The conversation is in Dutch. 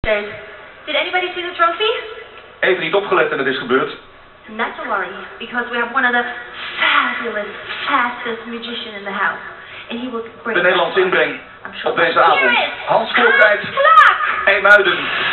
Did anybody see the trophy? Even niet opgelet en het is gebeurd. Not to worry, because we have one of the fabulous, fastest magician in the house. And he will bring De Nederlandse inbreng I'm sure. op deze avond. Here it is. Hans Voortijd, Hans Klok! IJmuiden.